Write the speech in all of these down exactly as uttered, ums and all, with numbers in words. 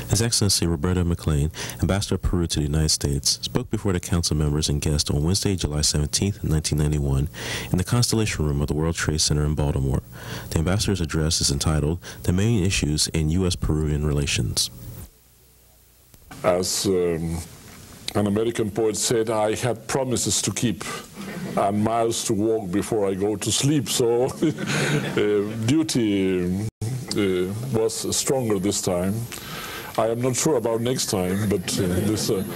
His Excellency Roberto MacLean, Ambassador of Peru to the United States, spoke before the Council members and guests on Wednesday, July seventeenth, nineteen ninety-one, in the Constellation Room of the World Trade Center in Baltimore. The Ambassador's address is entitled, "The Main Issues in U S Peruvian Relations." As um, an American poet said, I had promises to keep and miles to walk before I go to sleep, so uh, duty uh, was stronger this time. I am not sure about next time, but uh, this. Uh,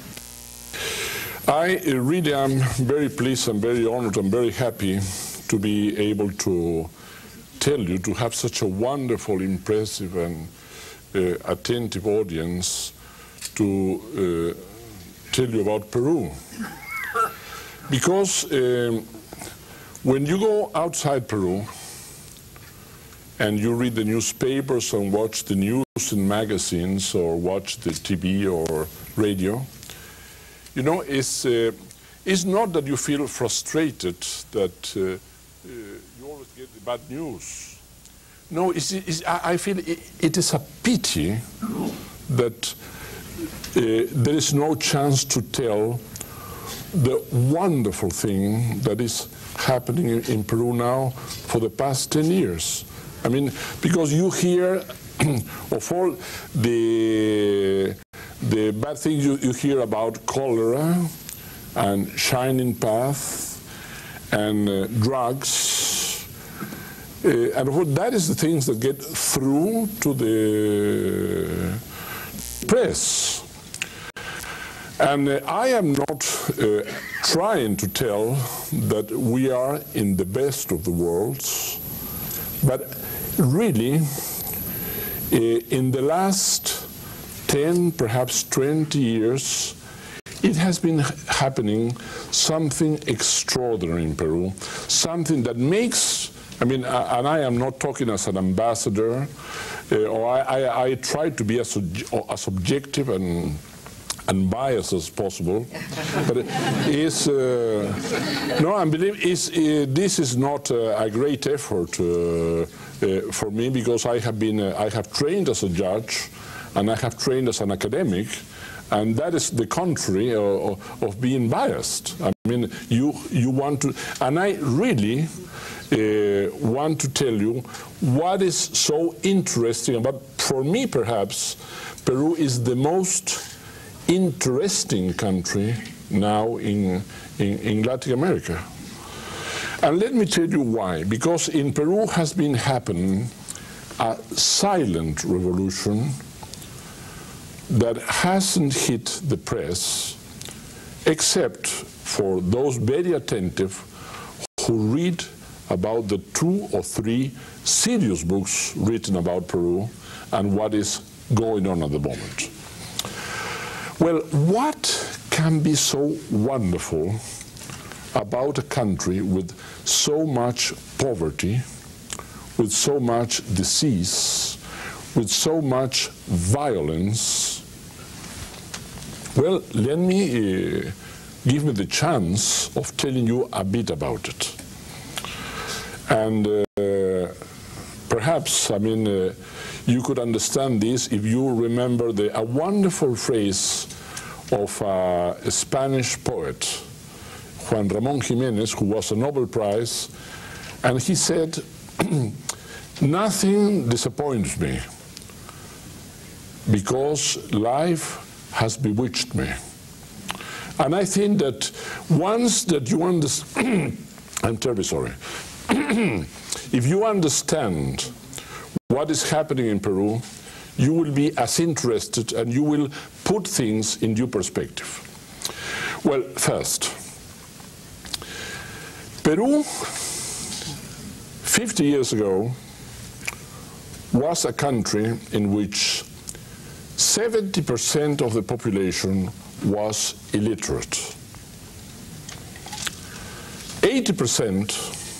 I uh, really am very pleased and very honored and very happy to be able to tell you, to have such a wonderful, impressive and uh, attentive audience to uh, tell you about Peru. Because um, when you go outside Peru and you read the newspapers and watch the news in magazines or watch the T V or radio, you know, it's, uh, it's not that you feel frustrated that uh, uh, you always get the bad news. No, it's, it's, I feel it, it is a pity that uh, there is no chance to tell the wonderful thing that is happening in, in Peru now for the past ten years. I mean, because you hear of all the, the bad things you, you hear about cholera and shining path and uh, drugs, uh, and of course that is the things that get through to the press. And uh, I am not uh, trying to tell that we are in the best of the worlds, but really, uh, in the last ten, perhaps twenty years, it has been happening something extraordinary in Peru, something that makes, I mean, uh, and I am not talking as an ambassador, uh, or I, I, I try to be as, as objective and and biased as possible, but is uh, no, I believe is uh, this is not uh, a great effort uh, uh, for me, because I have been uh, I have trained as a judge, and I have trained as an academic, and that is the contrary of, of being biased. I mean, you you want to, and I really uh, want to tell you what is so interesting about, for me perhaps, Peru is the most interesting country now in, in, in Latin America. And let me tell you why. Because in Peru has been happening a silent revolution that hasn't hit the press, except for those very attentive who read about the two or three serious books written about Peru and what is going on at the moment. Well, what can be so wonderful about a country with so much poverty, with so much disease, with so much violence? Well, let me uh, give me the chance of telling you a bit about it. And uh, perhaps, I mean, uh, you could understand this if you remember the, a wonderful phrase of uh, a Spanish poet, Juan Ramón Jiménez, who was a Nobel Prize, and he said, "Nothing disappoints me, because life has bewitched me." And I think that once that you understand, I'm terribly sorry, if you understand what is happening in Peru, you will be as interested and you will put things in due perspective. Well, first, Peru, fifty years ago, was a country in which seventy percent of the population was illiterate. eighty percent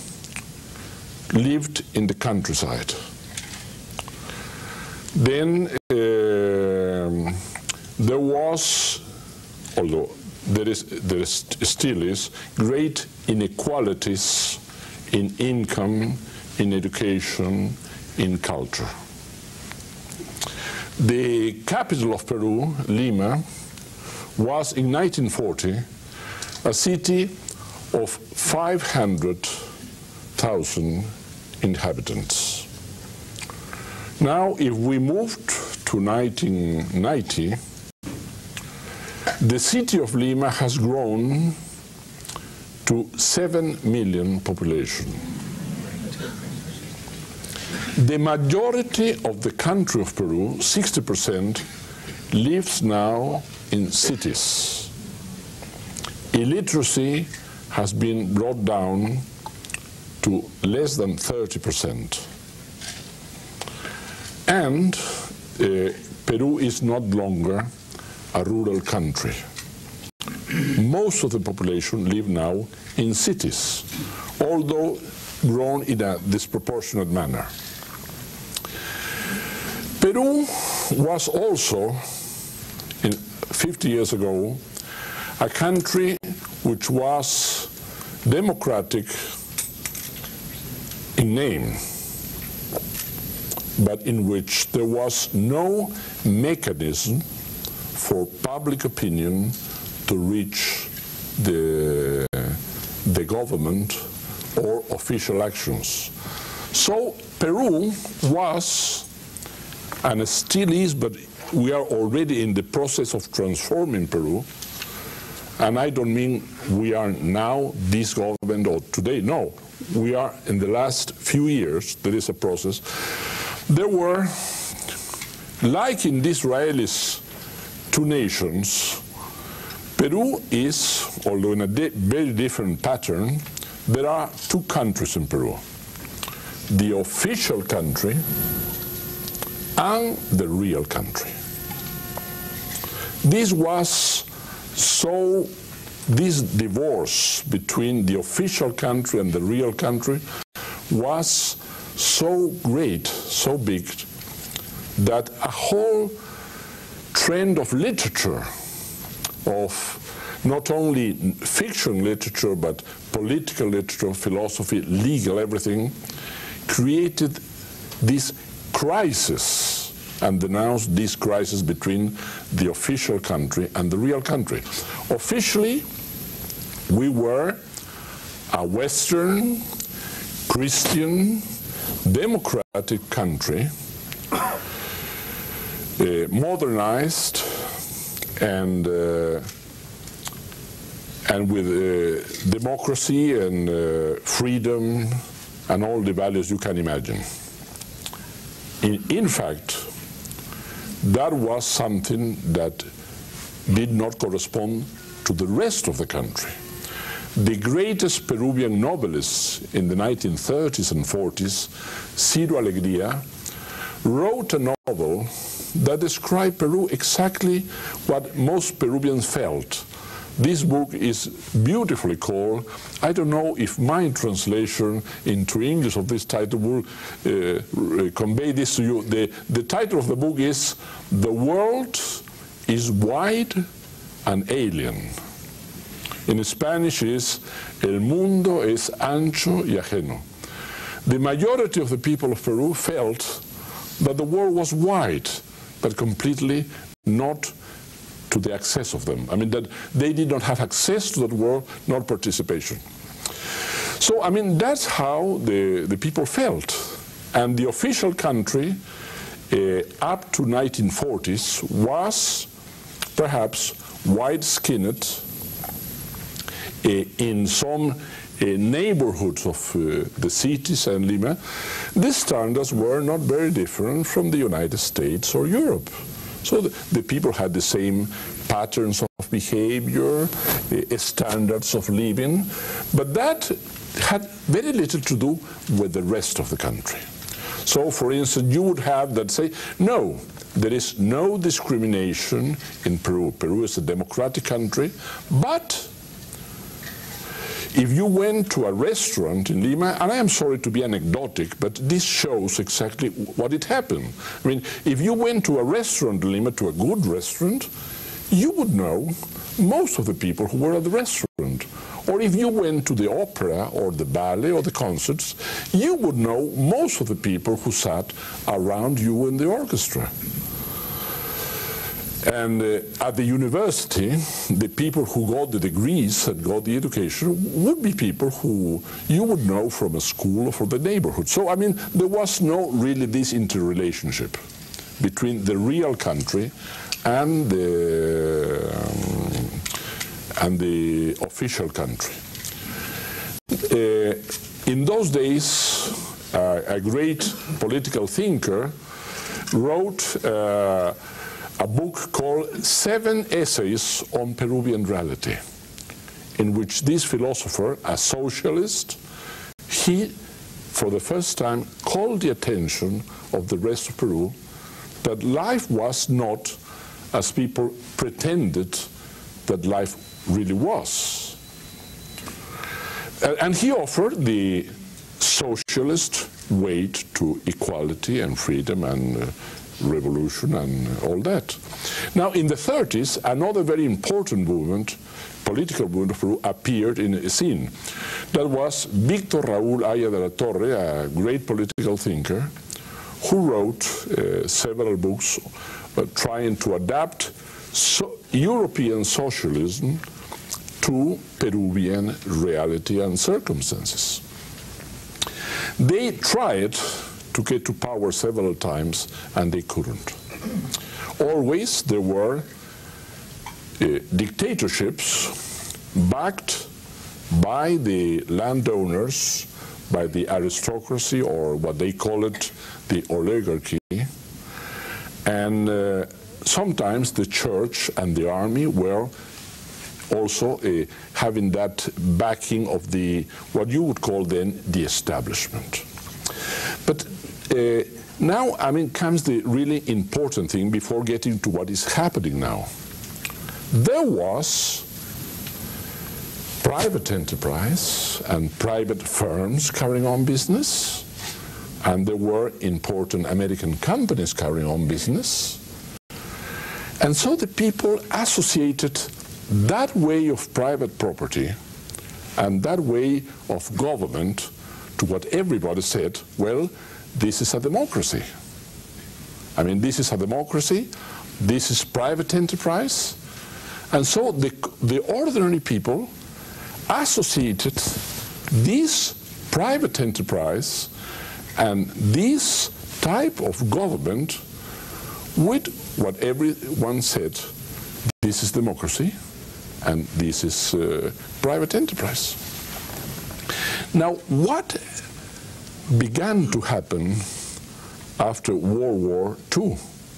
lived in the countryside. Then uh, there was, although there is, there is, still is, great inequalities in income, in education, in culture. The capital of Peru, Lima, was in nineteen forty a city of five hundred thousand inhabitants. Now, if we moved to nineteen ninety, the city of Lima has grown to seven million population. The majority of the country of Peru, sixty percent, lives now in cities. Illiteracy has been brought down to less than thirty percent. And uh, Peru is not longer a rural country. Most of the population live now in cities, although grown in a disproportionate manner. Peru was also, in fifty years ago, a country which was democratic in name, but in which there was no mechanism for public opinion to reach the, the government or official actions. So Peru was, and still is, but we are already in the process of transforming Peru, and I don't mean we are now this government or today, no. We are in the last few years, there is a process. There were, like in the Israelis, two nations. Peru is, although in a di very different pattern, there are two countries in Peru. The official country and the real country. This was so, this divorce between the official country and the real country was so great, so big, that a whole trend of literature, of not only fiction literature, but political literature, philosophy, legal, everything, created this crisis and denounced this crisis between the official country and the real country. Officially, we were a Western, Christian, democratic country, uh, modernized and uh, and with uh, democracy and uh, freedom and all the values you can imagine. In, in fact, that was something that did not correspond to the rest of the country. The greatest Peruvian novelists in the nineteen thirties and forties, Ciro Alegría, wrote a novel that described Peru exactly what most Peruvians felt. This book is beautifully called, I don't know if my translation into English of this title will uh, convey this to you. The, the title of the book is The World is Wide and Alien. In Spanish is El mundo es ancho y ajeno. The majority of the people of Peru felt that the world was wide, but completely not to the access of them. I mean, that they did not have access to that world, not participation. So, I mean, that's how the, the people felt. And the official country, uh, up to nineteen forties, was perhaps white-skinned uh, in some uh, neighborhoods of uh, the cities and Lima. These standards were not very different from the United States or Europe. So the, the people had the same patterns of behavior, uh, standards of living, but that had very little to do with the rest of the country. So, for instance, you would have that say, no, there is no discrimination in Peru. Peru is a democratic country, but if you went to a restaurant in Lima, and I am sorry to be anecdotic, but this shows exactly what it happened. I mean, if you went to a restaurant in Lima, to a good restaurant, you would know most of the people who were at the restaurant. Or if you went to the opera or the ballet or the concerts, you would know most of the people who sat around you in the orchestra. And uh, at the university, the people who got the degrees and got the education would be people who you would know from a school or from the neighborhood. So, I mean, there was no really this interrelationship between the real country and the, um, and the official country. Uh, in those days, uh, a great political thinker wrote uh, a book called Seven Essays on Peruvian Reality, in which this philosopher, a socialist, he, for the first time, called the attention of the rest of Peru that life was not as people pretended that life really was. And he offered the socialist way to equality and freedom and uh, revolution and all that. Now, in the thirties, another very important movement, political movement of Peru, appeared in the scene. That was Víctor Raúl Aya de la Torre, a great political thinker, who wrote uh, several books uh, trying to adapt so European socialism to Peruvian reality and circumstances. They tried to get to power several times, and they couldn't. Always there were uh, dictatorships backed by the landowners, by the aristocracy, or what they call it, the oligarchy, and uh, sometimes the church and the army were also uh, having that backing of the, what you would call then, the establishment. But uh, now, I mean, comes the really important thing before getting to what is happening now. There was private enterprise and private firms carrying on business, and there were important American companies carrying on business. And so the people associated that way of private property and that way of government to what everybody said, well, this is a democracy. I mean, this is a democracy, this is private enterprise. And so the, the ordinary people associated this private enterprise and this type of government with what everyone said, this is democracy and this is uh, private enterprise. Now, what began to happen after World War Two?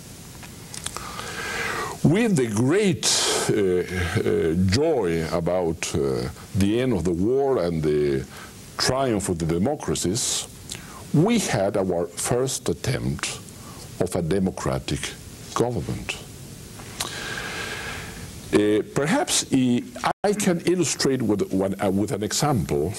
With the great uh, uh, joy about uh, the end of the war and the triumph of the democracies, we had our first attempt of a democratic government. Uh, perhaps uh, I can illustrate with, one, uh, with an example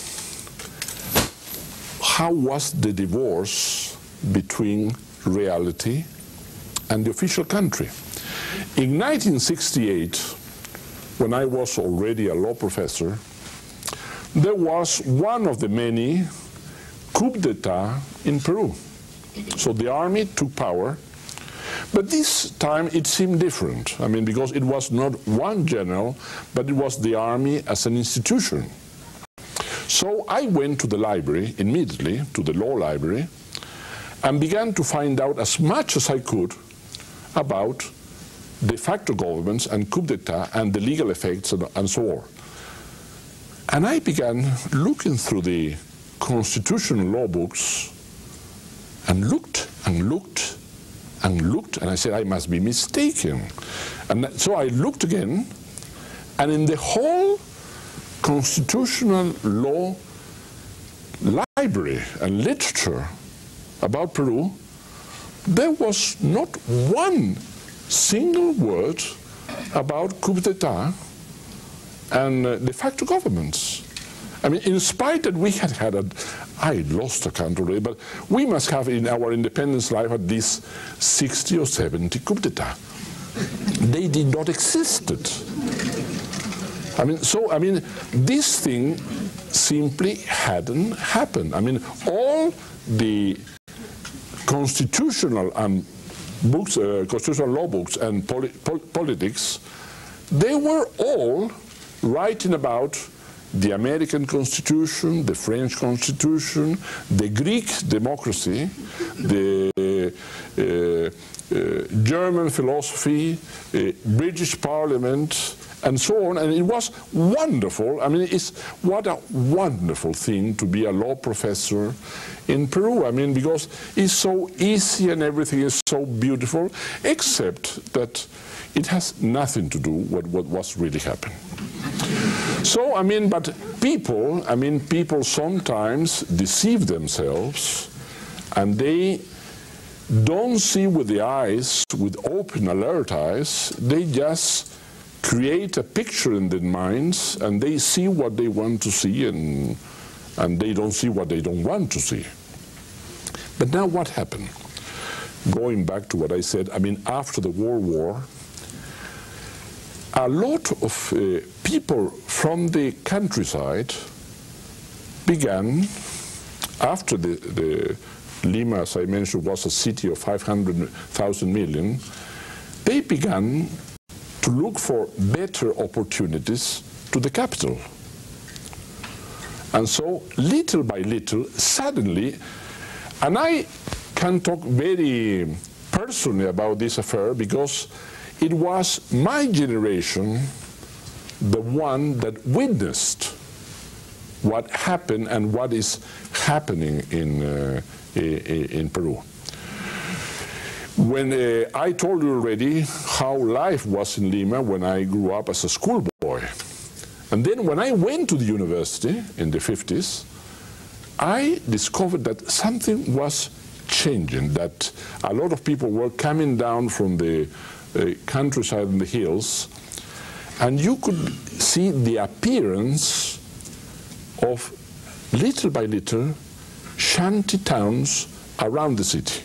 how was the divorce between reality and the official country. In nineteen sixty-eight, when I was already a law professor, there was one of the many coup d'etat in Peru. So the army took power, but this time it seemed different. I mean, because it was not one general, but it was the army as an institution. So I went to the library immediately, to the law library, and began to find out as much as I could about de facto governments and coup d'etat and the legal effects and, and so on. And I began looking through the constitutional law books and looked and looked and looked, and I said, I must be mistaken. And so I looked again, and in the whole constitutional law library and literature about Peru, there was not one single word about coup d'etat and uh, de facto governments. I mean, in spite that we had had a, I lost a count already, but we must have in our independence life at least sixty or seventy coup d'etat. They did not exist. I mean, so, I mean, this thing simply hadn't happened. I mean, all the constitutional and books, uh, constitutional law books and poli pol politics, they were all writing about the American Constitution, the French Constitution, the Greek democracy, the uh, uh, German philosophy, uh, British Parliament, and so on. And it was wonderful. I mean, it's what a wonderful thing to be a law professor in Peru. I mean, because it's so easy and everything is so beautiful, except that it has nothing to do with what was really happening. So, I mean, but people, I mean, people sometimes deceive themselves, and they don't see with the eyes, with open, alert eyes. They just create a picture in their minds, and they see what they want to see, and, and they don't see what they don't want to see. But now what happened? Going back to what I said, I mean, after the World War, a lot of uh, people from the countryside began, after the, the Lima, as I mentioned, was a city of five hundred thousand million, they began to look for better opportunities to the capital. And so, little by little, suddenly, and I can talk very personally about this affair because it was my generation, the one that witnessed what happened and what is happening in, uh, in Peru. When uh, I told you already how life was in Lima when I grew up as a schoolboy. And then when I went to the university in the fifties, I discovered that something was changing, that a lot of people were coming down from the uh, countryside and the hills, and you could see the appearance of, little by little, shanty towns around the city.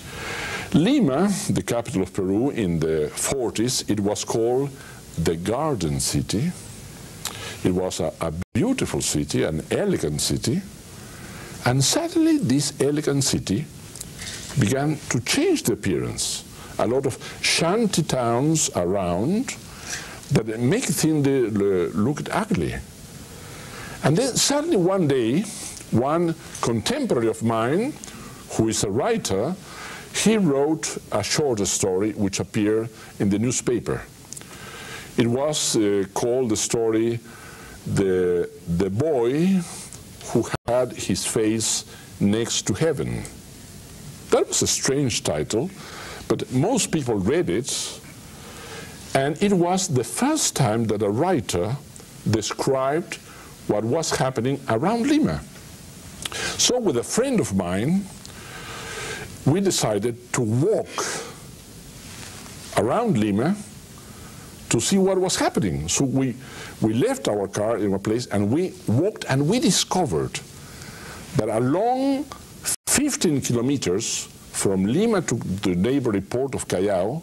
Lima, the capital of Peru, in the forties, it was called the Garden City. It was a, a beautiful city, an elegant city, and suddenly this elegant city began to change the appearance. A lot of shanty towns around that make things look ugly. And then suddenly one day, one contemporary of mine, who is a writer, he wrote a short story which appeared in the newspaper. It was uh, called the story, the, the Boy Who Had His Face Next to Heaven. That was a strange title, but most people read it, and it was the first time that a writer described what was happening around Lima. So with a friend of mine, we decided to walk around Lima to see what was happening. So we, we left our car in a place and we walked, and we discovered that along fifteen kilometers from Lima to the neighboring port of Callao,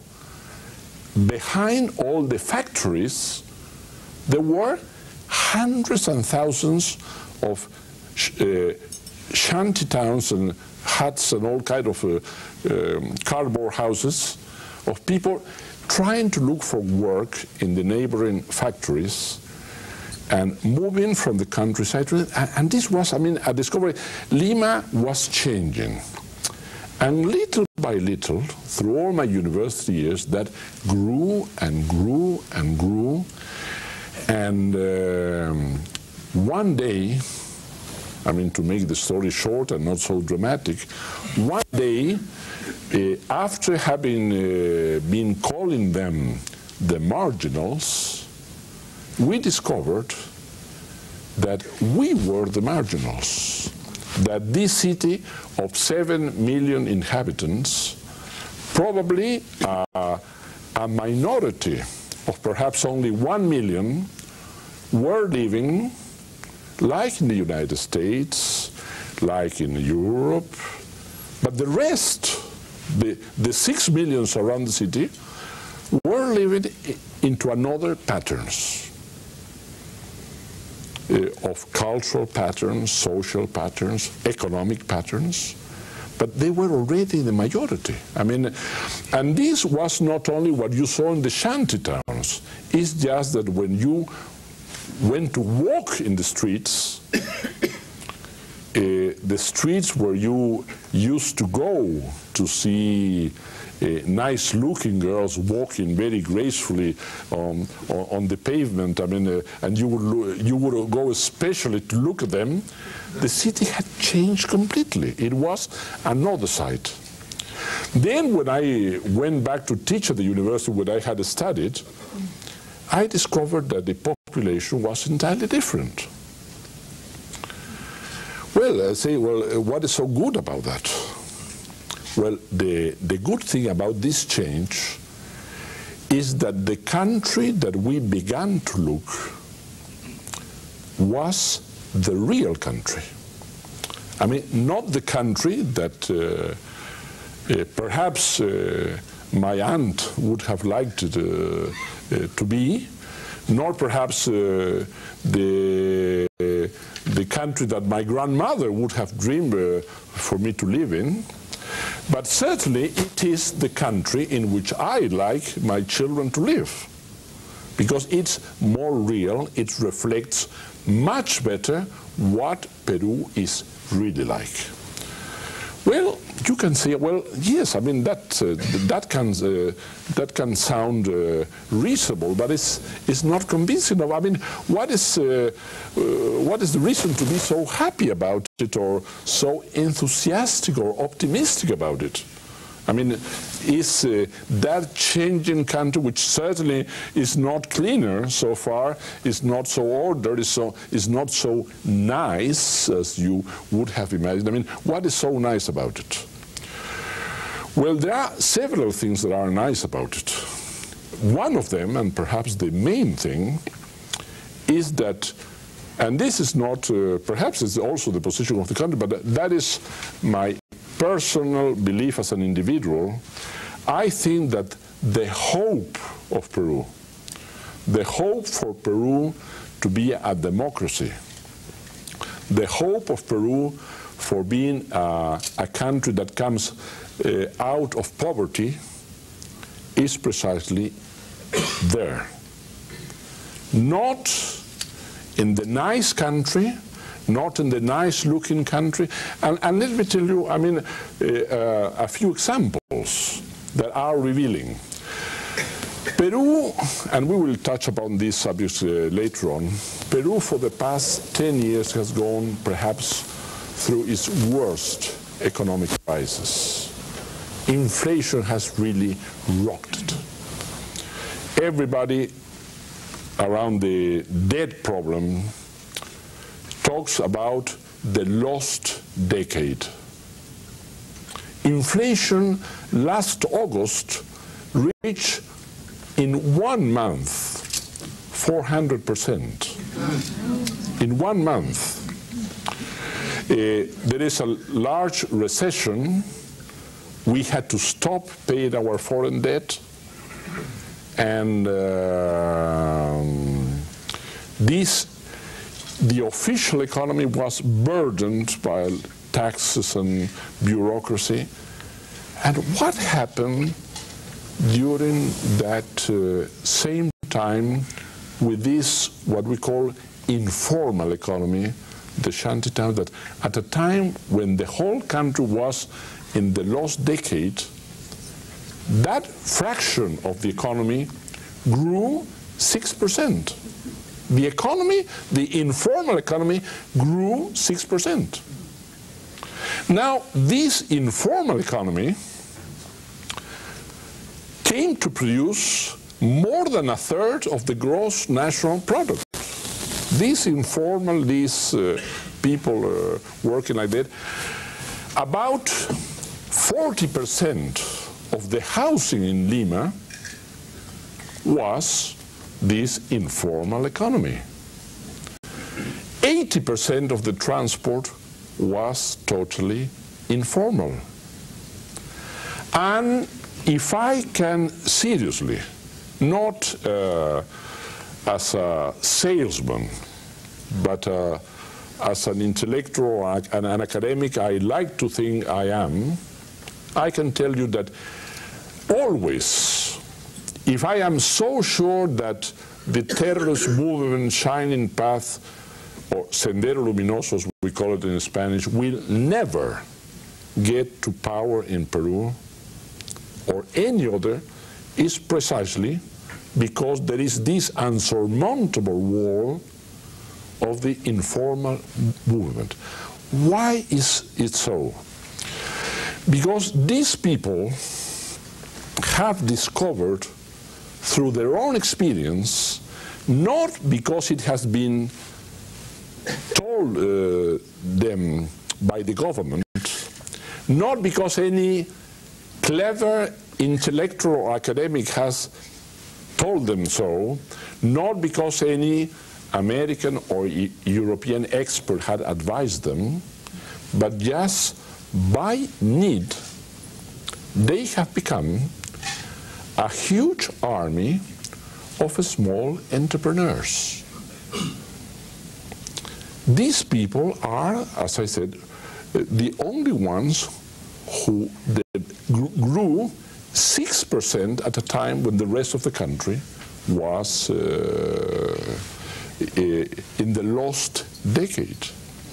behind all the factories, there were hundreds and thousands of sh uh, shanty towns and huts and all kind of uh, um, cardboard houses of people trying to look for work in the neighboring factories and moving from the countryside to the, and this was, I mean, a discovery. Lima was changing. And little by little, through all my university years, that grew and grew and grew. And um, one day, I mean, to make the story short and not so dramatic, one day, uh, after having uh, been calling them the marginals, we discovered that we were the marginals, that this city of seven million inhabitants, probably uh, a minority of perhaps only one million, were living like in the United States, like in Europe, but the rest, the, the six millions around the city, were living into another patterns. Uh, of cultural patterns, social patterns, economic patterns, but they were already the majority. I mean, and this was not only what you saw in the shanty towns. It's just that when you went to walk in the streets, uh, the streets where you used to go to see uh, nice-looking girls walking very gracefully um, on, on the pavement, I mean, uh, and you would, you would go especially to look at them, the city had changed completely. It was another side. Then when I went back to teach at the university where I had studied, I discovered that the population was entirely different. Well, I say, well, what is so good about that? Well, the, the good thing about this change is that the country that we began to look was the real country. I mean, not the country that uh, uh, perhaps uh, my aunt would have liked it, uh, uh, to be, nor perhaps uh, the, uh, the country that my grandmother would have dreamed uh, for me to live in. But certainly it is the country in which I like my children to live, because it's more real, it reflects much better what Peru is really like. Well, you can say, well, yes, I mean, that, uh, that, can, uh, that can sound uh, reasonable, but it's, it's not convincing. I mean, what is, uh, uh, what is the reason to be so happy about it, or so enthusiastic or optimistic about it? I mean, is uh, that changing country, which certainly is not cleaner so far, is not so ordered, is, so, is not so nice as you would have imagined? I mean, what is so nice about it? Well, there are several things that are nice about it. One of them, and perhaps the main thing, is that, and this is not, uh, perhaps it's also the position of the country, but that is my personal belief as an individual. I think that the hope of Peru, the hope for Peru to be a democracy, the hope of Peru for being a, a country that comes uh, out of poverty is precisely there. Not in the nice country, not in the nice-looking country. And, and let me tell you, I mean, uh, uh, a few examples that are revealing. Peru, and we will touch upon these subjects uh, later on, Peru for the past ten years has gone perhaps through its worst economic crisis. Inflation has really rocked it. Everybody around the debt problem talks about the lost decade. Inflation last August reached in one month four hundred percent. In one month. Uh, there is a large recession. We had to stop paying our foreign debt, and uh, this the official economy was burdened by taxes and bureaucracy. And what happened during that uh, same time with this, what we call informal economy, the shanty town, that at a time when the whole country was in the lost decade, that fraction of the economy grew six percent. The economy, the informal economy, grew six percent. Now, this informal economy came to produce more than a third of the gross national product. These informal, these uh, people uh, working like that, about forty percent of the housing in Lima was this informal economy. eighty percent of the transport was totally informal. And if I can seriously, not uh, as a salesman, but uh, as an intellectual and an academic I like to think I am, I can tell you that always, if I am so sure that the terrorist movement, Shining Path, or Sendero Luminoso, as we call it in Spanish, will never get to power in Peru or any other, is precisely because there is this unsurmountable wall of the informal movement. Why is it so? Because these people have discovered through their own experience, not because it has been told uh, them by the government, not because any clever intellectual or academic has told them so, not because any American or e European expert had advised them, but just by need, they have become a huge army of small entrepreneurs. These people are, as I said, the only ones who grew six percent at a time when the rest of the country was uh, in the lost decade.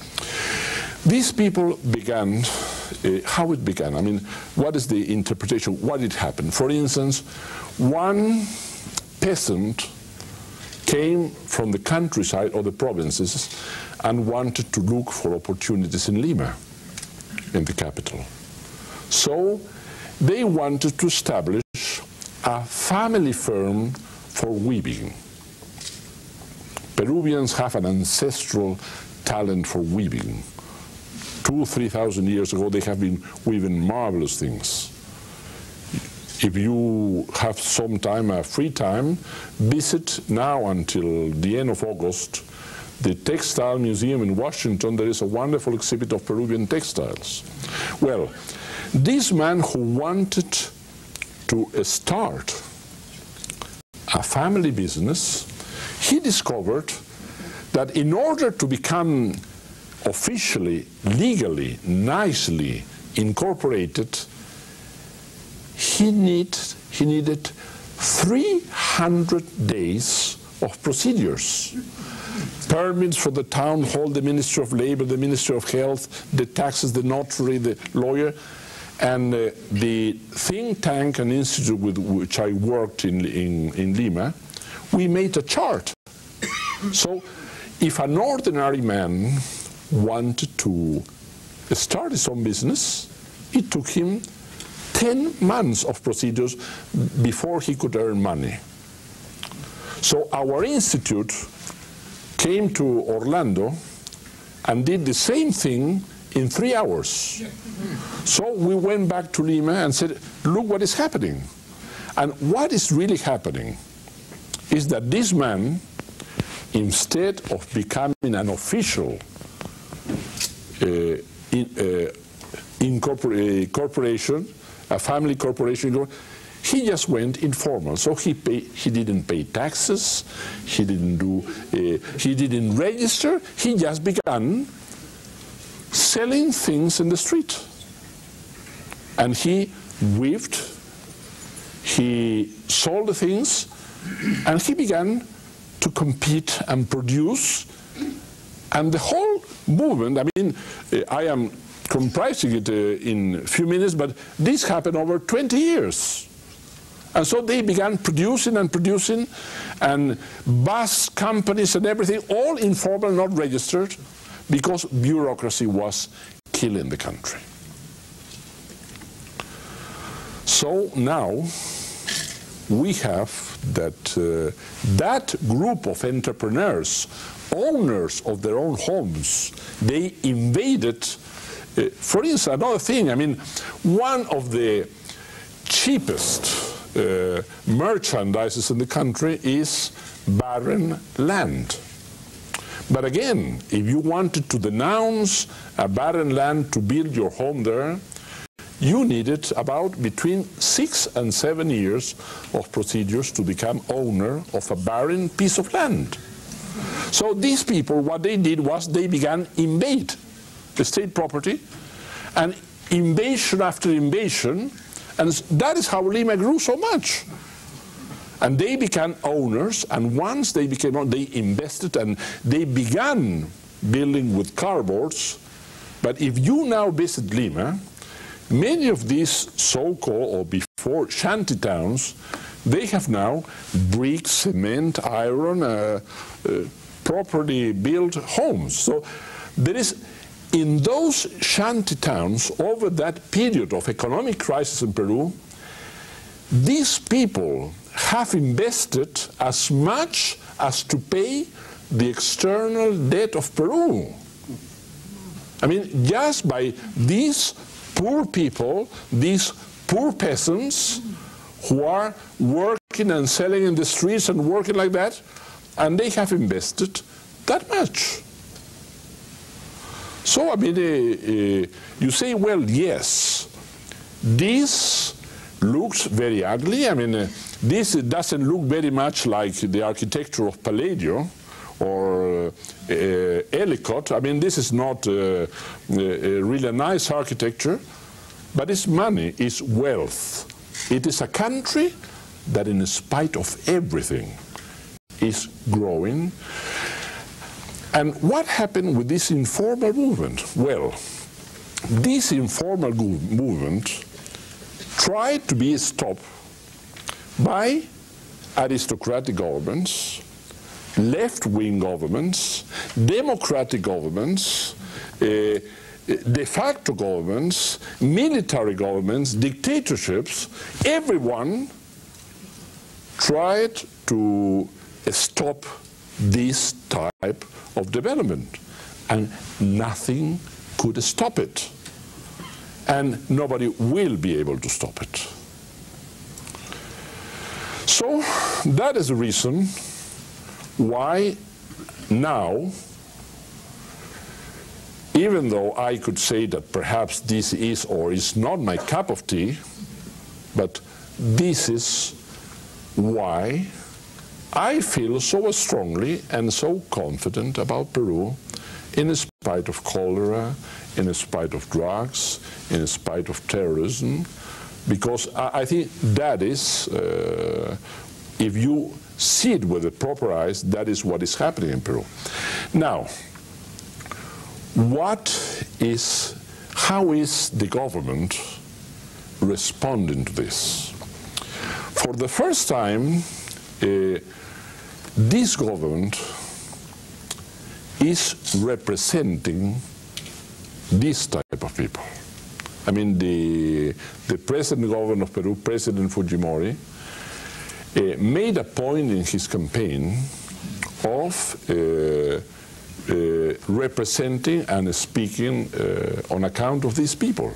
These people began, uh, how it began, I mean, what is the interpretation, what did happen? For instance, one peasant came from the countryside or the provinces and wanted to look for opportunities in Lima, in the capital. So they wanted to establish a family firm for weaving. Peruvians have an ancestral talent for weaving. Two, three thousand years ago, they have been weaving marvelous things. If you have some time, uh, free time, visit now until the end of August the Textile Museum in Washington. There is a wonderful exhibit of Peruvian textiles. Well, this man who wanted to start a family business, he discovered that in order to become officially, legally, nicely incorporated, he, need, he needed three hundred days of procedures. Permits for the town hall, the Ministry of Labor, the Ministry of Health, the taxes, the notary, the lawyer, and uh, the think tank and institute with which I worked in, in, in Lima, we made a chart. So if an ordinary man wanted to start his own business, it took him ten months of procedures before he could earn money. So our institute came to Orlando and did the same thing in three hours. So we went back to Lima and said, look what is happening. And what is really happening is that this man, instead of becoming an official uh, in, uh, incorpor uh, corporation, a family corporation, he just went informal. So he pay, he didn't pay taxes, he didn't do, uh, he didn't register. He just began selling things in the street, and he weaved, he sold the things, and he began to compete and produce. And the whole movement, I mean, uh, I am comprising it uh, in a few minutes, but this happened over twenty years. And so they began producing and producing, and bus companies and everything, all informal, not registered, because bureaucracy was killing the country. So now we have that, uh, that group of entrepreneurs, owners of their own homes, they invaded, uh, for instance, another thing, I mean, one of the cheapest Uh, merchandises in the country is barren land. But again, if you wanted to denounce a barren land to build your home there, you needed about between six and seven years of procedures to become owner of a barren piece of land. So these people, what they did was they began invade the state property, and invasion after invasion, and that is how Lima grew so much. And they became owners, and once they became owners, they invested and they began building with cardboards. But if you now visit Lima, many of these so-called or before shanty towns, they have now brick, cement, iron, uh, uh, properly built homes. So there is, in those shanty towns, over that period of economic crisis in Peru, these people have invested as much as to pay the external debt of Peru. I mean, just by these poor people, these poor peasants who are working and selling in the streets and working like that, and they have invested that much. So, I mean, uh, uh, you say, well, yes, this looks very ugly. I mean, uh, this doesn't look very much like the architecture of Palladio or uh, uh, Ellicott. I mean, this is not uh, a, a really nice architecture, but it's money, it's wealth. It is a country that, in spite of everything, is growing. And what happened with this informal movement? Well, this informal movement tried to be stopped by aristocratic governments, left-wing governments, democratic governments, uh, de facto governments, military governments, dictatorships. Everyone tried to stop this type of development, and nothing could stop it, and nobody will be able to stop it. So that is the reason why now, even though I could say that perhaps this is or is not my cup of tea, but this is why I feel so strongly and so confident about Peru, in spite of cholera, in spite of drugs, in spite of terrorism, because I, I think that is, uh, if you see it with the proper eyes, that is what is happening in Peru. Now, what is, how is the government responding to this? For the first time, uh, this government is representing this type of people. I mean, the, the present governor of Peru, President Fujimori, uh, made a point in his campaign of uh, uh, representing and speaking uh, on account of these people.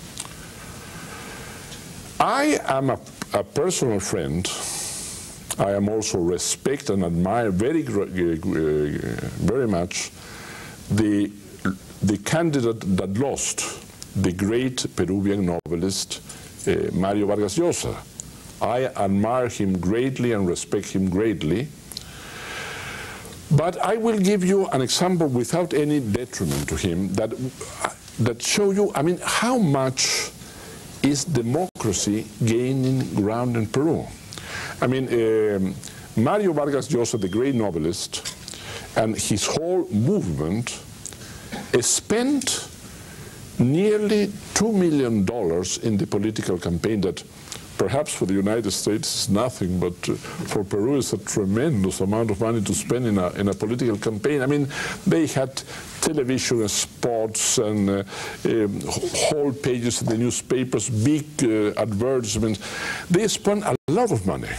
I am a, a personal friend. I am also respect and admire very, very much the, the candidate that lost, the great Peruvian novelist uh, Mario Vargas Llosa. I admire him greatly and respect him greatly. But I will give you an example without any detriment to him that, that show you, I mean, how much is democracy gaining ground in Peru. I mean, um, Mario Vargas Llosa, the great novelist, and his whole movement spent nearly two million dollars in the political campaign that perhaps for the United States is nothing, but uh, for Peru is a tremendous amount of money to spend in a, in a political campaign. I mean, they had television spots and uh, um, whole pages in the newspapers, big uh, advertisements. They spent a lot of money.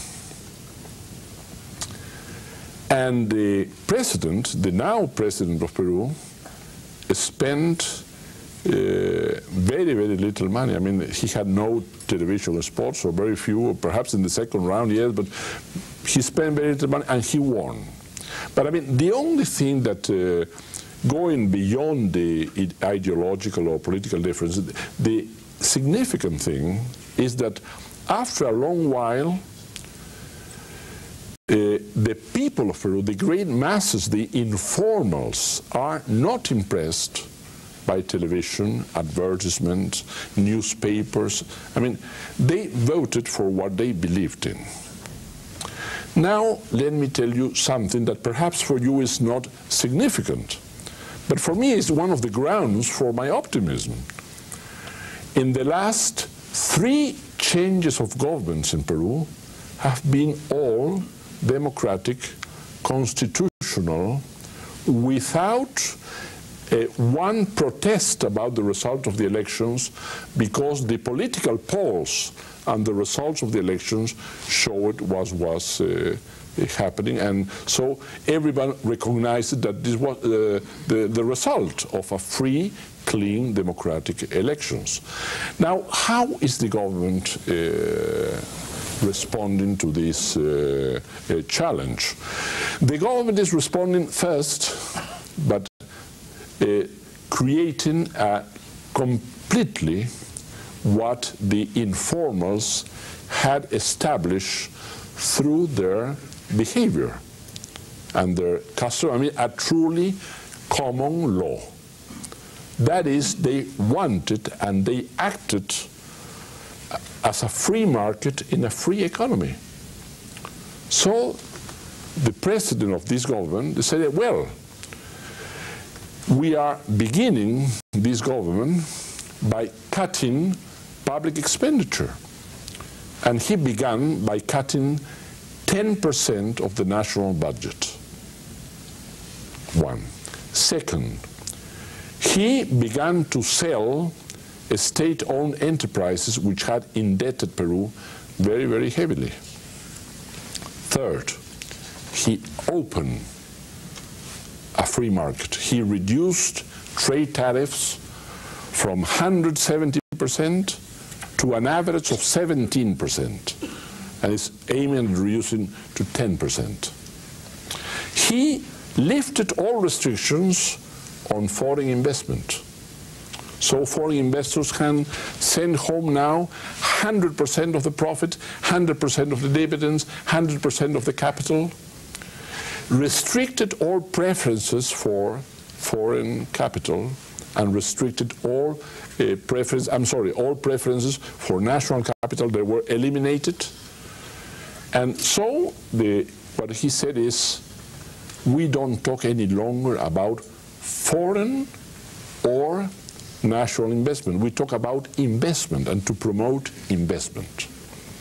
And the president, the now president of Peru, spent Uh, very, very little money. I mean, he had no television spots, or very few, or perhaps in the second round, yes, but he spent very little money, and he won. But I mean, the only thing that, uh, going beyond the ideological or political difference, the significant thing is that after a long while, uh, the people people of Peru, the great masses, the informals, are not impressed by television, advertisements, newspapers. I mean, they voted for what they believed in. Now, let me tell you something that perhaps for you is not significant, but for me is one of the grounds for my optimism. In the last three changes of governments in Peru have been all democratic, constitutional, without uh, one protest about the result of the elections, because the political polls and the results of the elections showed what was uh, happening, and so everyone recognized that this was uh, the, the result of a free, clean, democratic elections. Now, how is the government uh, responding to this uh, uh, challenge? The government is responding first, but uh, creating a completely what the informals had established through their behavior and their custom. I mean, a truly common law. That is, they wanted and they acted as a free market in a free economy. So the president of this government, they said, well, we are beginning this government by cutting public expenditure. And he began by cutting ten percent of the national budget. One. Second, he began to sell state-owned enterprises which had indebted Peru very, very heavily. Third, he opened a free market. He reduced trade tariffs from one hundred seventy percent to an average of seventeen percent, and is aiming at reducing to ten percent. He lifted all restrictions on foreign investment. So foreign investors can send home now one hundred percent of the profit, one hundred percent of the dividends, one hundred percent of the capital. Restricted all preferences for foreign capital, and restricted all uh, preferences, I'm sorry, all preferences for national capital. They were eliminated. And so the, what he said is, we don't talk any longer about foreign or national investment. We talk about investment and to promote investment.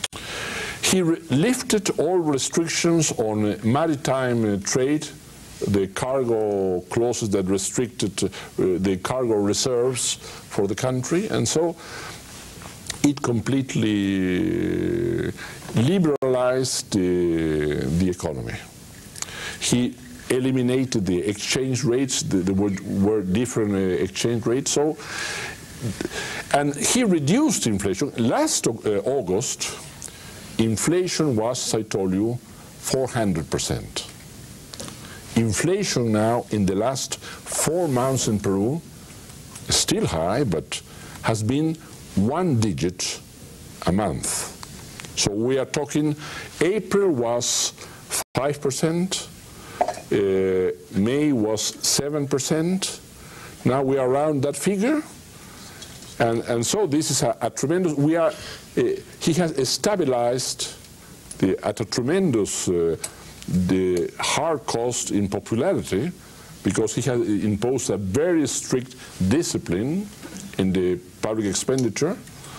He lifted all restrictions on uh, maritime uh, trade, the cargo clauses that restricted uh, the cargo reserves for the country, and so it completely liberalized the, the economy. He eliminated the exchange rates. There were, were different uh, exchange rates. So, and he reduced inflation. Last uh, August, inflation was, as I told you, four hundred percent. Inflation now in the last four months in Peru is still high, but has been one digit a month. So we are talking, April was five percent, uh, May was seven percent, now we are around that figure. And, and so this is a, a tremendous, we are, uh, he has stabilized the, at a tremendous uh, the hard cost in popularity, because he has imposed a very strict discipline in the public expenditure.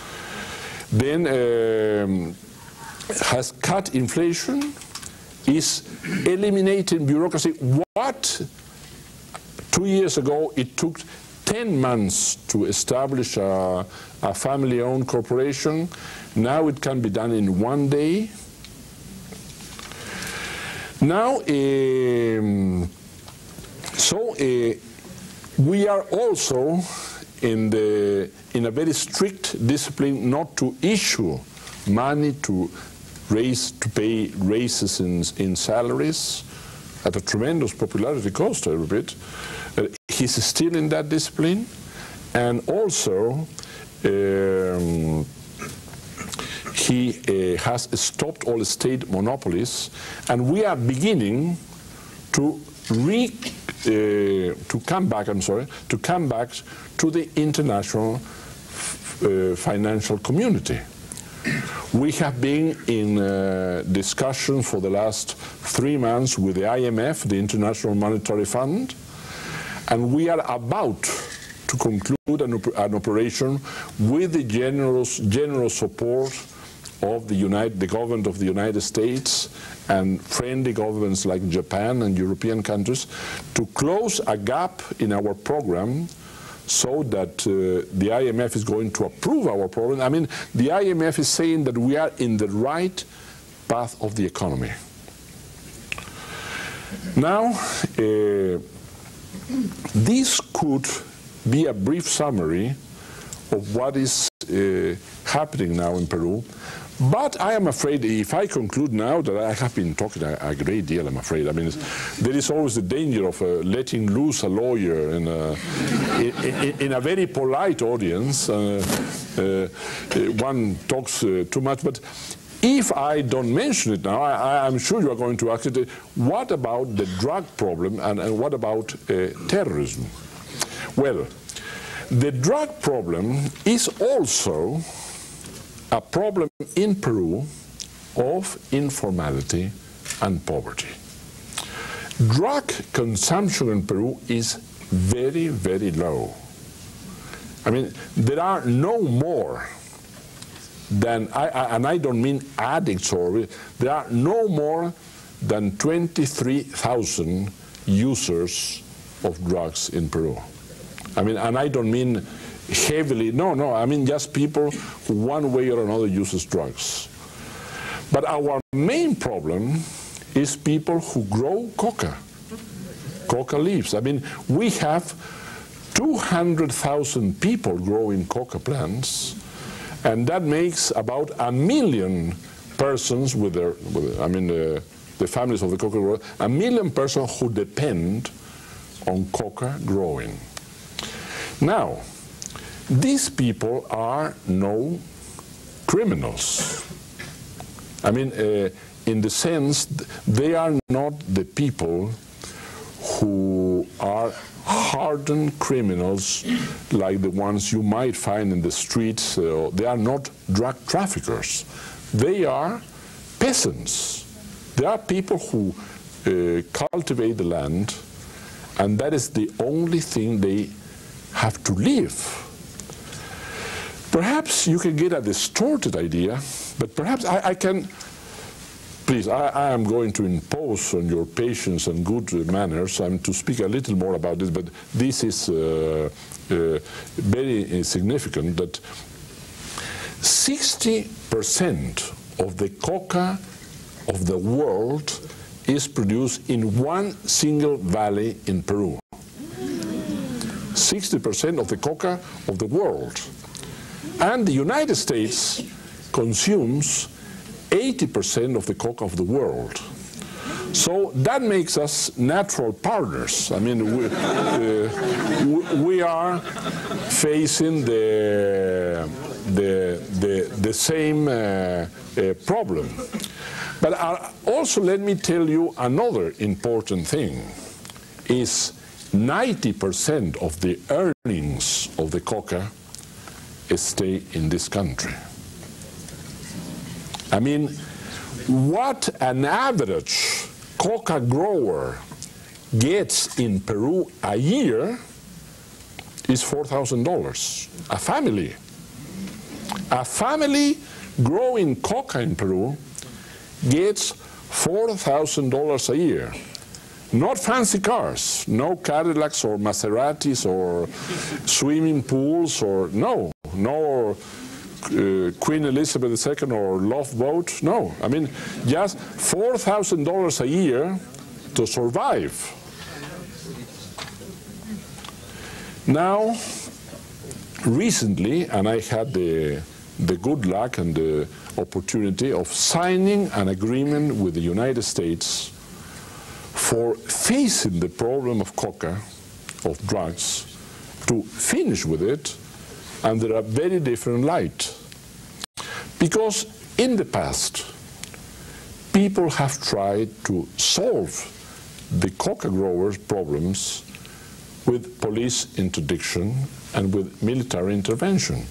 Then um, has cut inflation, is eliminating bureaucracy. What two years ago it took ten months to establish a, a family-owned corporation, now it can be done in one day. Now, um, so uh, we are also in the in a very strict discipline not to issue money to raise to pay raises in in salaries at a tremendous popularity cost. I repeat, uh, he's still in that discipline, and also. Um, He uh, has stopped all state monopolies, and we are beginning to re, uh, to come back, I'm sorry, to come back to the international uh, financial community. We have been in uh, discussion for the last three months with the I M F, the International Monetary Fund, and we are about to conclude an, op an operation with the generous, generous support of the, United, the government of the United States and friendly governments like Japan and European countries to close a gap in our program so that uh, the I M F is going to approve our program. I mean, the I M F is saying that we are in the right path of the economy. Now, uh, this could be a brief summary of what is uh, happening now in Peru. But I am afraid if I conclude now that I have been talking a, a great deal, I'm afraid. I mean, there is always the danger of uh, letting loose a lawyer in a, in, in, in a very polite audience. Uh, uh, one talks uh, too much. But if I don't mention it now, I, I'm sure you are going to ask it, what about the drug problem and, and what about uh, terrorism? Well, the drug problem is also a problem in Peru of informality and poverty. Drug consumption in Peru is very, very low. I mean, there are no more than, I, I, and I don't mean addicts, or there are no more than twenty-three thousand users of drugs in Peru. I mean, and I don't mean heavily, no, no, I mean just people who one way or another uses drugs. But our main problem is people who grow coca, coca leaves. I mean, we have two hundred thousand people growing coca plants, and that makes about a million persons with their, with, I mean, uh, the families of the coca growers, a million persons who depend on coca growing. Now, these people are no criminals. I mean, uh, in the sense, they are not the people who are hardened criminals like the ones you might find in the streets. Uh, they are not drug traffickers. They are peasants. They are people who uh, cultivate the land, and that is the only thing they have to live. Perhaps you can get a distorted idea, but perhaps I, I can, please, I, I am going to impose on your patience and good manners. I'm to speak a little more about this, but this is uh, uh, very significant, that sixty percent of the coca of the world is produced in one single valley in Peru. sixty percent of the coca of the world. And the United States consumes eighty percent of the coca of the world. So that makes us natural partners. I mean, we, uh, we are facing the, the, the, the same uh, uh, problem. But uh, also let me tell you another important thing, is ninety percent of the earnings of the coca stay in this country. I mean, what an average coca grower gets in Peru a year is four thousand dollars. A family. A family growing coca in Peru gets four thousand dollars a year. Not fancy cars, no Cadillacs or Maseratis or swimming pools, or no, no uh, Queen Elizabeth the Second or Love Boat, no. I mean, just four thousand dollars a year to survive. Now, recently, and I had the, the good luck and the opportunity of signing an agreement with the United States for facing the problem of coca, of drugs, to finish with it under a very different light. Because in the past, people have tried to solve the coca growers' problems with police interdiction and with military intervention.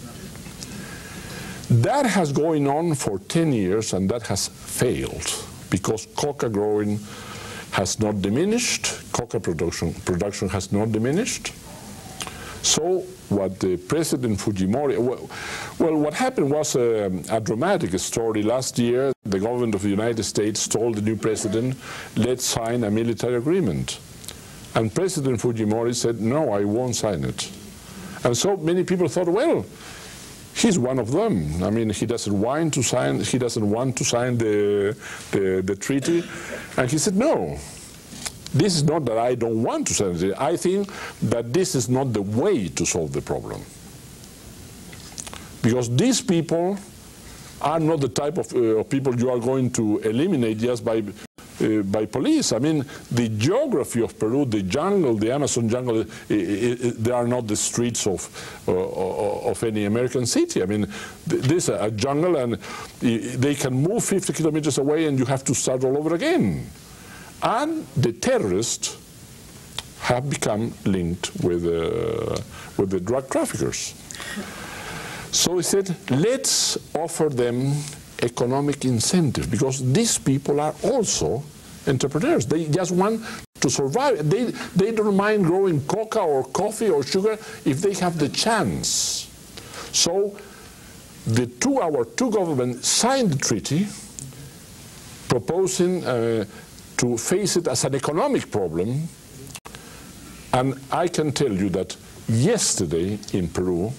That has going on for ten years, and that has failed because coca growing has not diminished, coca production, production has not diminished. So what the President Fujimori, well, well what happened was a, a dramatic story. Last year, the government of the United States told the new president, let's sign a military agreement. And President Fujimori said, no, I won't sign it. And so many people thought, well, he's one of them. I mean, he doesn't want to sign, he doesn't want to sign the, the, the treaty. And he said, no. This is not that I don't want to sign it. I think that this is not the way to solve the problem. Because these people are not the type of, uh, of people you are going to eliminate just by, uh, by police. I mean, the geography of Peru, the jungle, the Amazon jungle, it, it, it, they are not the streets of, uh, of any American city. I mean, th this is a jungle, and they can move fifty kilometers away and you have to start all over again. And the terrorists have become linked with, uh, with the drug traffickers. So he said, let's offer them economic incentive, because these people are also entrepreneurs. They just want to survive. They, they don't mind growing coca or coffee or sugar if they have the chance. So the two, our two governments signed the treaty proposing uh, to face it as an economic problem. And I can tell you that yesterday in Peru,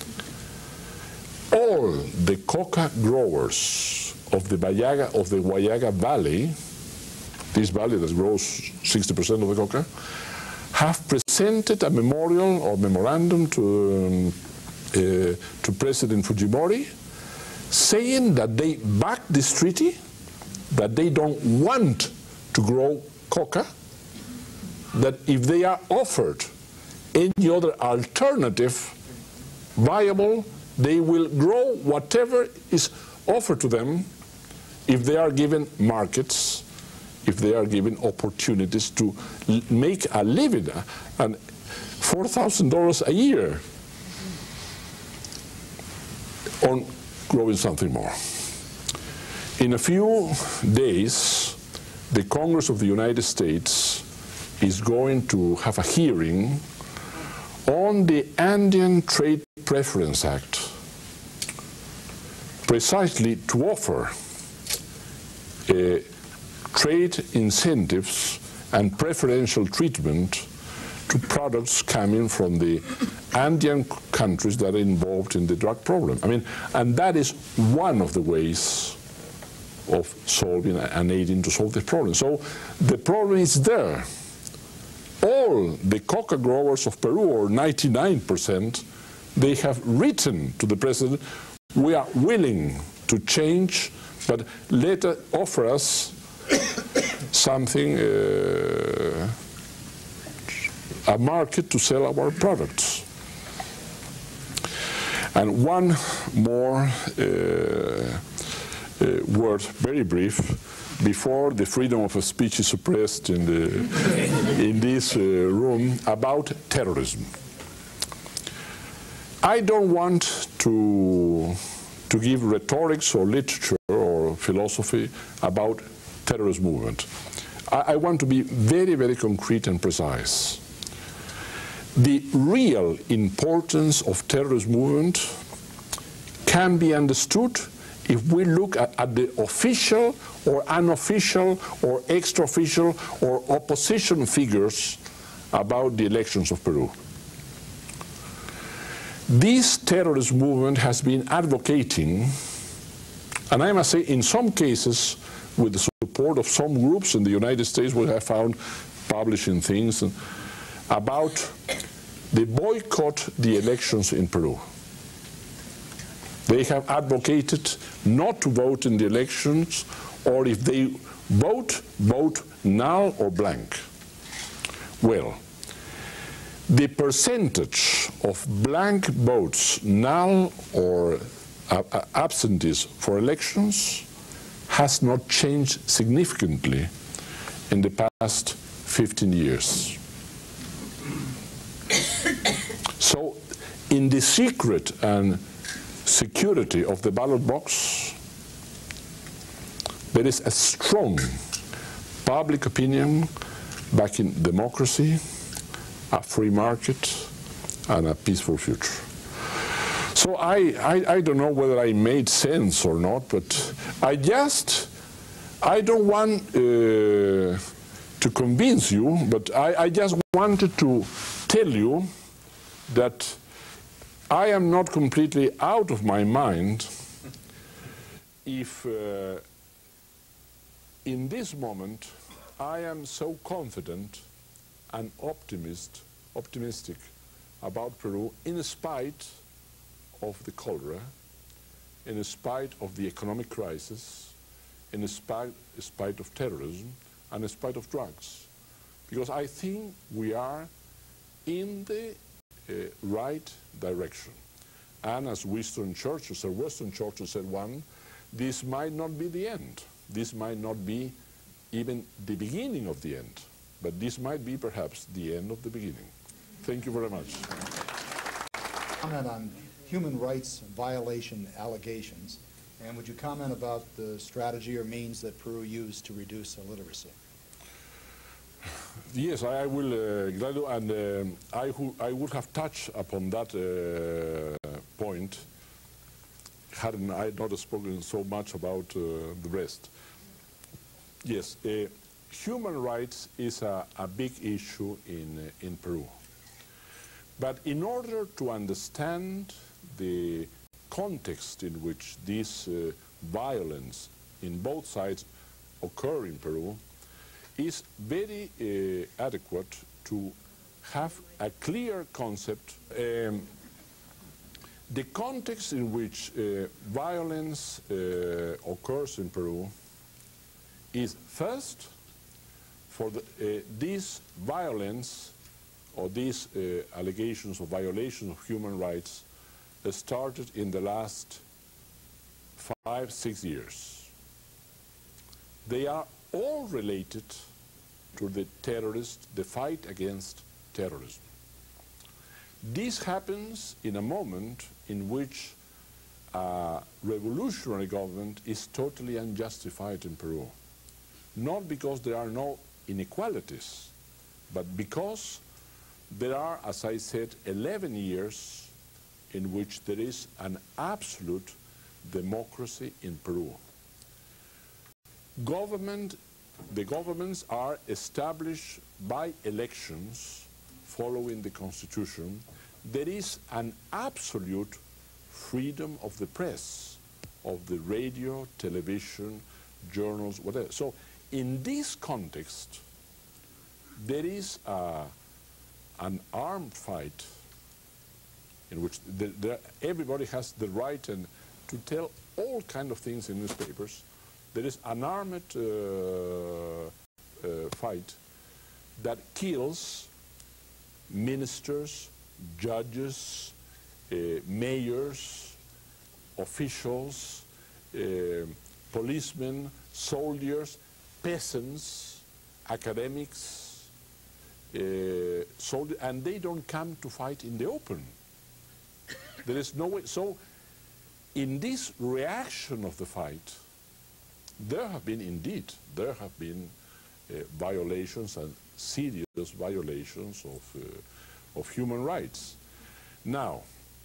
all the coca growers of the Bayaga, of the Guayaga Valley, this valley that grows sixty percent of the coca, have presented a memorial or memorandum to, um, uh, to President Fujimori, saying that they back this treaty, that they don't want to grow coca, that if they are offered any other alternative viable, they will grow whatever is offered to them if they are given markets, if they are given opportunities to make a living, and four thousand dollars a year on growing something more. In a few days, the Congress of the United States is going to have a hearing on the Andean Trade Preference Act, precisely to offer uh, trade incentives and preferential treatment to products coming from the Andean countries that are involved in the drug problem. I mean, and that is one of the ways of solving and aiding to solve this problem. So the problem is there. All the coca growers of Peru, or ninety-nine percent, they have written to the president, we are willing to change, but let us offer us something, uh, a market to sell our products. And one more uh, Uh, word, very brief, before the freedom of speech is suppressed in, the, in this uh, room, about terrorism. I don't want to, to give rhetorics or literature or philosophy about terrorist movement. I, I want to be very, very concrete and precise. The real importance of terrorist movement can be understood if we look at, at the official or unofficial or extra-official or opposition figures about the elections of Peru. This terrorist movement has been advocating, and I must say in some cases with the support of some groups in the United States, we have found publishing things about the boycott the elections in Peru. They have advocated not to vote in the elections, or if they vote, vote null or blank. Well, the percentage of blank votes, null or uh, absentees for elections has not changed significantly in the past fifteen years. So, in the secret and security of the ballot box, there is a strong public opinion backing democracy, a free market, and a peaceful future. So I, I, I don't know whether I made sense or not, but I just, I don't want uh, to convince you, but I, I just wanted to tell you that I am not completely out of my mind if uh, in this moment I am so confident and optimist, optimistic about Peru in spite of the cholera, in spite of the economic crisis, in spite, in spite of terrorism, and in spite of drugs. Because I think we are in the uh, right direction. And as Western churches, or Western churches said one, this might not be the end. This might not be even the beginning of the end. But this might be perhaps the end of the beginning. Thank you very much. Comment on human rights violation allegations, and would you comment about the strategy or means that Peru used to reduce illiteracy? Yes, I will, uh, gladly, and um, I, I would have touched upon that uh, point hadn't I not spoken so much about uh, the rest. Yes, uh, human rights is a, a big issue in, uh, in Peru. But in order to understand the context in which this uh, violence in both sides occur in Peru, is very uh, adequate to have a clear concept. Um, the context in which uh, violence uh, occurs in Peru is first, for the, uh, this violence or these uh, allegations of violations of human rights uh, started in the last five, six years. They are all related to the terrorist, the fight against terrorism. This happens in a moment in which a revolutionary government is totally unjustified in Peru. Not because there are no inequalities, but because there are, as I said, eleven years in which there is an absolute democracy in Peru. Government, the governments are established by elections following the Constitution. There is an absolute freedom of the press, of the radio, television, journals, whatever. So in this context, there is a, an armed fight in which the, the, everybody has the right and to tell all kinds of things in newspapers. There is an armed uh, uh, fight that kills ministers, judges, uh, mayors, officials, uh, policemen, soldiers, peasants, academics, uh, soldiers, and they don't come to fight in the open. There is no way. So, in this reaction of the fight, there have been indeed, there have been uh, violations and serious violations of, uh, of human rights. Now,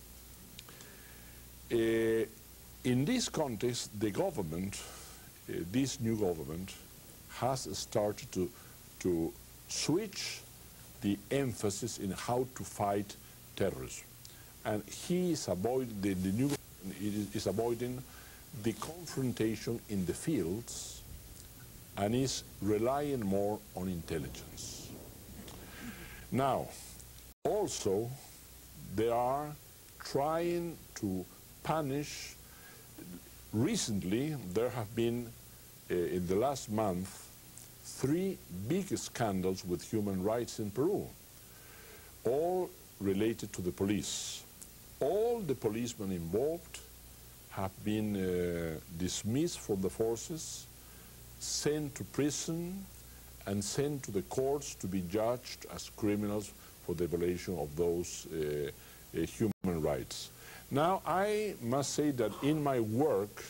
uh, in this context, the government, uh, this new government, has started to, to switch the emphasis in how to fight terrorism. And he is avoiding, the, the new government is avoiding the confrontation in the fields and is relying more on intelligence. Now, also, they are trying to punish. Recently, there have been, uh, in the last month, three big scandals with human rights in Peru, all related to the police. All the policemen involved have been uh, dismissed from the forces, sent to prison, and sent to the courts to be judged as criminals for the violation of those uh, uh, human rights. Now, I must say that in my work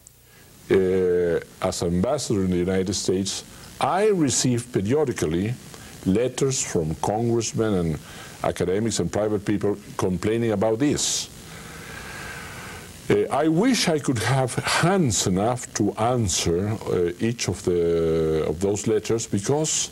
uh, as ambassador in the United States, I receive periodically letters from congressmen and academics and private people complaining about this. Uh, I wish I could have hands enough to answer uh, each of, the, of those letters, because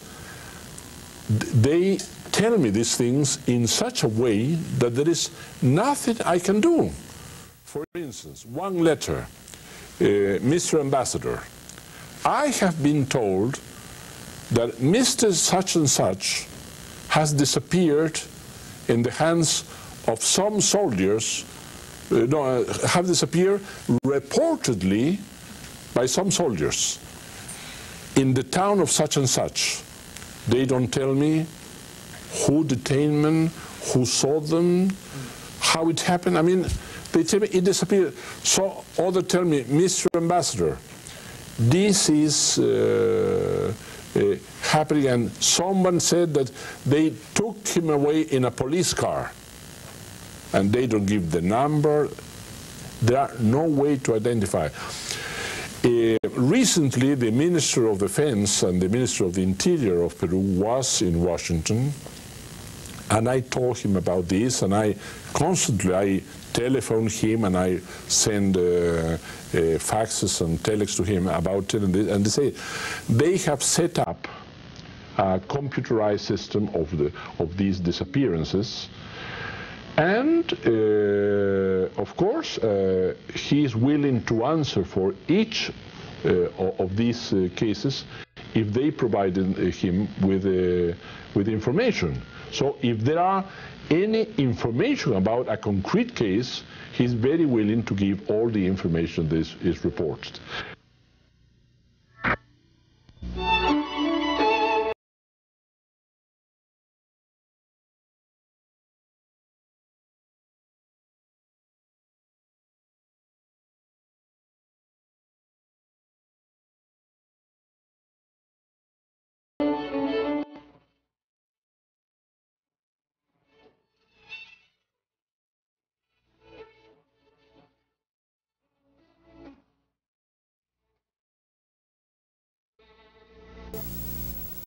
they tell me these things in such a way that there is nothing I can do. For instance, one letter, uh, Mister Ambassador, I have been told that Mister such and such has disappeared in the hands of some soldiers, uh, no, uh, have disappeared reportedly by some soldiers in the town of such and such. They don't tell me who detained them, who saw them, how it happened. I mean, they tell me it disappeared. So others tell me, Mister Ambassador, this is uh, uh, happening, and someone said that they took him away in a police car, and they don't give the number. There are no way to identify. Uh, recently, the Minister of Defense and the Minister of the Interior of Peru was in Washington, and I told him about this, and I constantly I telephone him and I send uh, uh, faxes and telex to him about it, and they, and they say they have set up a computerized system of the of these disappearances, and uh, of course uh, he is willing to answer for each uh, of these uh, cases if they provided him with uh, with information. So if there are any information about a concrete case, he's very willing to give all the information that is, is reported.